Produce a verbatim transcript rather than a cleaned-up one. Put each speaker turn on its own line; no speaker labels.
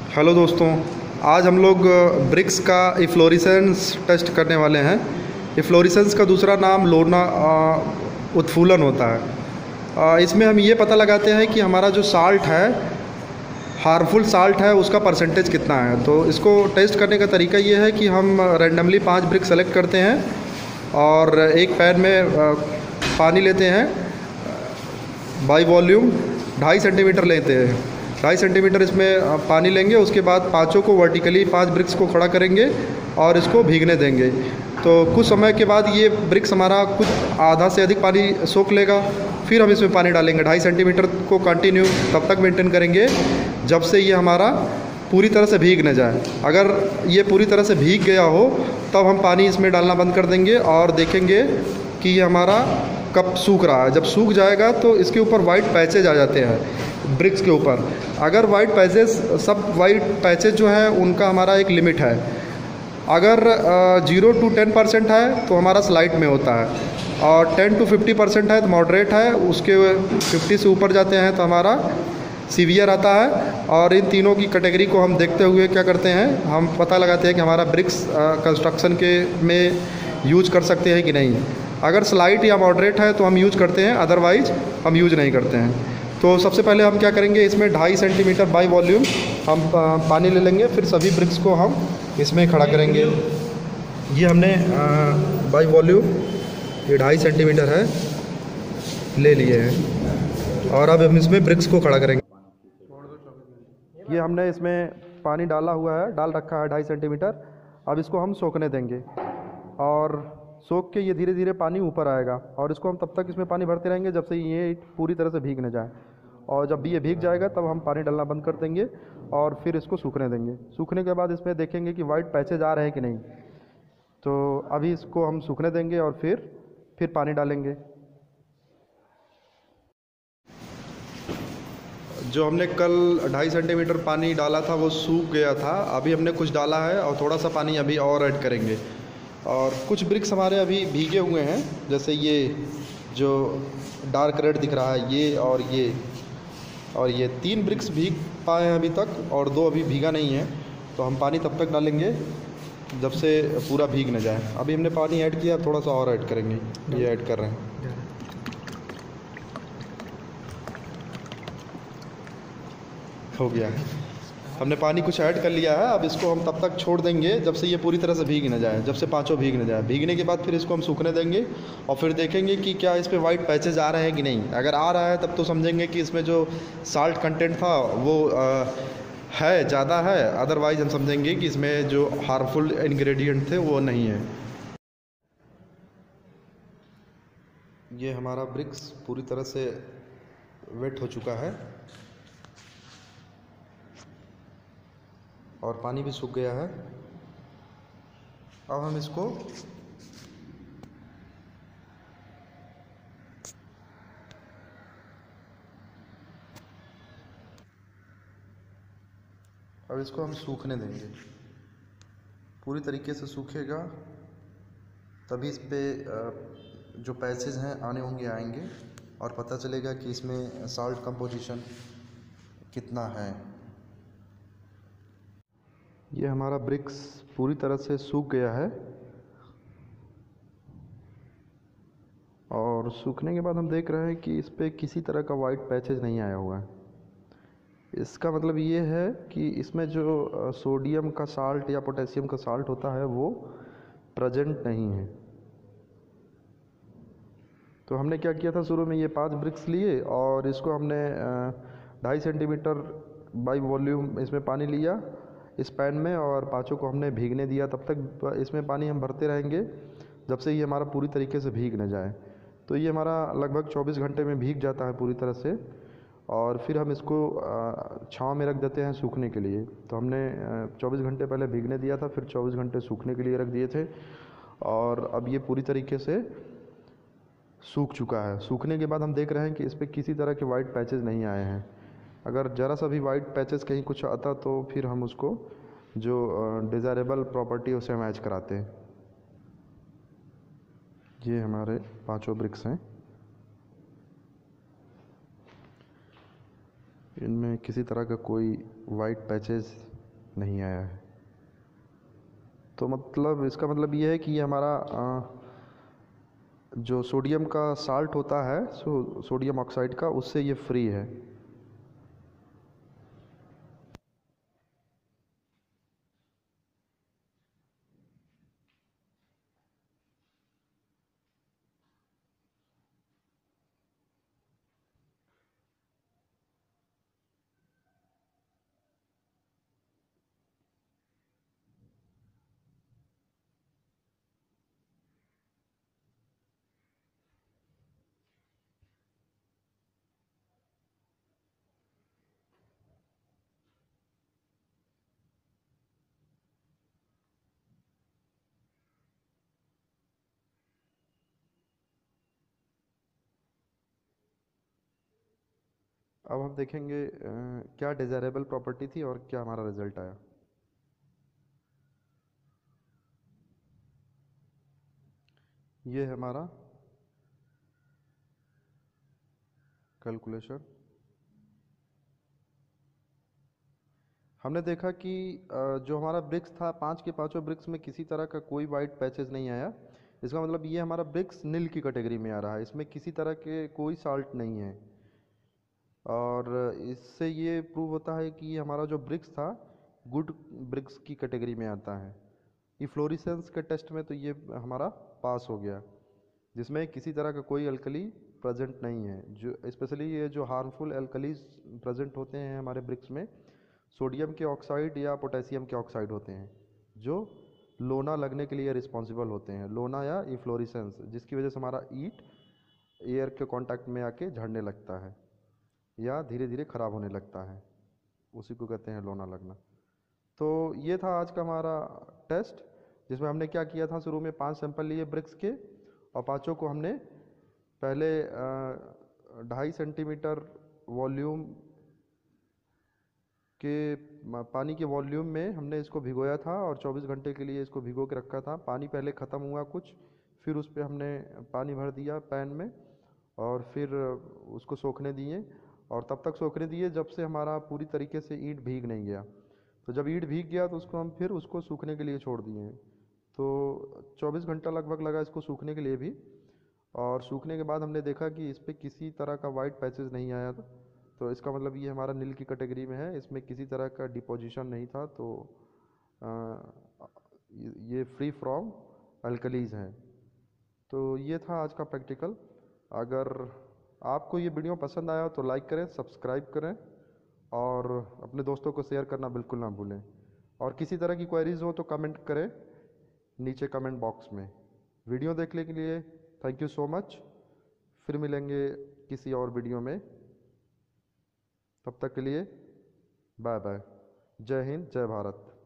Hello दोस्तों, आज हम लोग ब्रिक्स का इफ्लोरेसेंस टेस्ट करने वाले हैं। इफ्लोरेसेंस का दूसरा नाम लोना उत्फूलन होता है। आ, इसमें हम ये पता लगाते हैं कि हमारा जो साल्ट है, हार्मफुल साल्ट है, उसका परसेंटेज कितना है। तो इसको टेस्ट करने का तरीका ये है कि हम रैंडमली पांच ब्रिक सेलेक्ट करते हैं और एक पैन में आ, पानी लेते हैं बाई वॉल्यूम ढाई सेंटीमीटर लेते हैं। ढाई सेंटीमीटर इसमें पानी लेंगे। उसके बाद पाँचों को वर्टिकली पांच ब्रिक्स को खड़ा करेंगे और इसको भीगने देंगे। तो कुछ समय के बाद ये ब्रिक्स हमारा कुछ आधा से अधिक पानी सोख लेगा। फिर हम इसमें पानी डालेंगे। ढाई सेंटीमीटर को कंटिन्यू तब तक मेंटेन करेंगे जब से ये हमारा पूरी तरह से भीग न जाए। अगर ये पूरी तरह से भीग गया हो तब हम पानी इसमें डालना बंद कर देंगे और देखेंगे कि ये हमारा कब सूख रहा है। जब सूख जाएगा तो इसके ऊपर वाइट पैचेज आ जाते हैं ब्रिक्स के ऊपर। अगर वाइट पैचेज सब वाइट पैचेज जो है उनका हमारा एक लिमिट है। अगर जीरो टू टेन परसेंट है तो हमारा स्लाइट में होता है, और टेन टू फिफ्टी परसेंट है तो मॉडरेट है। उसके फिफ्टी से ऊपर जाते हैं तो हमारा सीवियर आता है। और इन तीनों की कैटेगरी को हम देखते हुए क्या करते हैं, हम पता लगाते हैं कि हमारा ब्रिक्स कंस्ट्रक्शन के में यूज कर सकते हैं कि नहीं। अगर स्लाइट या मॉडरेट है तो हम यूज करते हैं, अदरवाइज हम यूज नहीं करते हैं। तो सबसे पहले हम क्या करेंगे, इसमें ढाई सेंटीमीटर बाई वॉल्यूम हम पानी ले लेंगे। फिर सभी ब्रिक्स को हम इसमें खड़ा करेंगे। ये हमने बाई वॉल्यूम ये ढाई सेंटीमीटर है ले लिए हैं और अब हम इसमें ब्रिक्स को खड़ा करेंगे। ये हमने इसमें पानी डाला हुआ है, डाल रखा है ढाई सेंटीमीटर। अब इसको हम सोखने देंगे और सोख के ये धीरे धीरे पानी ऊपर आएगा और इसको हम तब तक इसमें पानी भरते रहेंगे जब से ये पूरी तरह से भीग न जाए। और जब भी ये भीग जाएगा तब हम पानी डालना बंद कर देंगे और फिर इसको सूखने देंगे। सूखने के बाद इसमें देखेंगे कि वाइट पैचेज आ रहे हैं कि नहीं। तो अभी इसको हम सूखने देंगे और फिर फिर पानी डालेंगे। जो हमने कल ढाई सेंटीमीटर पानी डाला था वो सूख गया था। अभी हमने कुछ डाला है और थोड़ा सा पानी अभी और ऐड करेंगे। और कुछ ब्रिक्स हमारे अभी भीगे हुए हैं, जैसे ये जो डार्क रेड दिख रहा है ये और ये और ये तीन ब्रिक्स भीग पाए हैं अभी तक और दो अभी भीगा नहीं है। तो हम पानी तब तक डालेंगे जब से पूरा भीग न जाए। अभी हमने पानी ऐड किया, थोड़ा सा और ऐड करेंगे। ये ऐड कर रहे हैं। हो गया है, हमने पानी कुछ ऐड कर लिया है। अब इसको हम तब तक छोड़ देंगे जब से ये पूरी तरह से भीग न जाए, जब से पांचों भीग न जाए। भीगने के बाद फिर इसको हम सूखने देंगे और फिर देखेंगे कि क्या इस पे वाइट पैचेज आ रहे हैं कि नहीं। अगर आ रहा है तब तो समझेंगे कि इसमें जो साल्ट कंटेंट था वो आ, है ज़्यादा है। अदरवाइज हम समझेंगे कि इसमें जो हार्मफुल इंग्रेडिएंट थे वो नहीं है। ये हमारा ब्रिक्स पूरी तरह से वेट हो चुका है और पानी भी सूख गया है। अब हम इसको अब इसको हम सूखने देंगे। पूरी तरीके से सूखेगा तभी इस पे जो पैचेज हैं आने होंगे आएंगे और पता चलेगा कि इसमें साल्ट कंपोजिशन कितना है। ये हमारा ब्रिक्स पूरी तरह से सूख गया है और सूखने के बाद हम देख रहे हैं कि इस पे किसी तरह का वाइट पैचेज नहीं आया हुआ है। इसका मतलब ये है कि इसमें जो सोडियम का साल्ट या पोटेशियम का साल्ट होता है वो प्रेजेंट नहीं है। तो हमने क्या किया था, शुरू में ये पांच ब्रिक्स लिए और इसको हमने ढाई सेंटीमीटर बाई वॉल्यूम इसमें पानी लिया इस पैन में और पाँचों को हमने भीगने दिया। तब तक इसमें पानी हम भरते रहेंगे जब से ये हमारा पूरी तरीके से भीग न जाए। तो ये हमारा लगभग चौबीस घंटे में भीग जाता है पूरी तरह से। और फिर हम इसको छांव में रख देते हैं सूखने के लिए। तो हमने चौबीस घंटे पहले भीगने दिया था, फिर चौबीस घंटे सूखने के लिए रख दिए थे और अब ये पूरी तरीके से सूख चुका है। सूखने के बाद हम देख रहे हैं कि इस पर किसी तरह के वाइट पैचेज नहीं आए हैं। अगर ज़रा सा भी वाइट पैचेस कहीं कुछ आता तो फिर हम उसको जो डिज़ायरेबल प्रॉपर्टी उसे मैच कराते हैं। ये हमारे पांचों ब्रिक्स हैं, इनमें किसी तरह का कोई वाइट पैचेस नहीं आया है। तो मतलब इसका मतलब ये है कि ये हमारा आ, जो सोडियम का साल्ट होता है, सो सोडियम ऑक्साइड का, उससे ये फ्री है। अब हम देखेंगे अ, क्या डिज़ायरेबल प्रॉपर्टी थी और क्या हमारा रिजल्ट आया। ये है हमारा कैलकुलेशन। हमने देखा कि अ, जो हमारा ब्रिक्स था, पांच के पांचों ब्रिक्स में किसी तरह का कोई वाइट पैचेस नहीं आया। इसका मतलब ये हमारा ब्रिक्स नील की कैटेगरी में आ रहा है, इसमें किसी तरह के कोई साल्ट नहीं है। और इससे ये प्रूव होता है कि हमारा जो ब्रिक्स था गुड ब्रिक्स की कैटेगरी में आता है। इफ्लोरेसेंस के टेस्ट में तो ये हमारा पास हो गया, जिसमें किसी तरह का कोई अल्कली प्रेजेंट नहीं है। जो स्पेशली ये जो हार्मफुल अल्कलीज प्रेजेंट होते हैं हमारे ब्रिक्स में, सोडियम के ऑक्साइड या पोटेशियम के ऑक्साइड होते हैं, जो लोना लगने के लिए रिस्पॉन्सिबल होते हैं। लोना या इफ्लोरेसेंस, जिसकी वजह से हमारा ईट एयर के कांटेक्ट में आके झड़ने लगता है या धीरे धीरे ख़राब होने लगता है, उसी को कहते हैं लोना लगना। तो ये था आज का हमारा टेस्ट, जिसमें हमने क्या किया था, शुरू में पांच सैंपल लिए ब्रिक्स के, और पांचों को हमने पहले ढाई सेंटीमीटर वॉल्यूम के पानी के वॉल्यूम में हमने इसको भिगोया था और चौबीस घंटे के लिए इसको भिगो के रखा था। पानी पहले ख़त्म हुआ कुछ, फिर उस पर हमने पानी भर दिया पैन में और फिर उसको सूखने दिए, और तब तक सूखने दिए जब से हमारा पूरी तरीके से ईंट भीग नहीं गया। तो जब ईंट भीग गया तो उसको हम फिर उसको सूखने के लिए छोड़ दिए। तो चौबीस घंटा लगभग लगा इसको सूखने के लिए भी, और सूखने के बाद हमने देखा कि इस पर किसी तरह का वाइट पैचेस नहीं आया था। तो इसका मतलब ये हमारा नील की कैटेगरी में है, इसमें किसी तरह का डिपोजिशन नहीं था। तो आ, ये फ्री फ्रॉम अल्कलीज हैं। तो ये था आज का प्रैक्टिकल। अगर आपको ये वीडियो पसंद आया तो लाइक करें, सब्सक्राइब करें, और अपने दोस्तों को शेयर करना बिल्कुल ना भूलें। और किसी तरह की क्वेरीज हो तो कमेंट करें नीचे कमेंट बॉक्स में। वीडियो देखने के लिए थैंक यू सो मच। फिर मिलेंगे किसी और वीडियो में, तब तक के लिए बाय बाय। जय हिंद, जय भारत।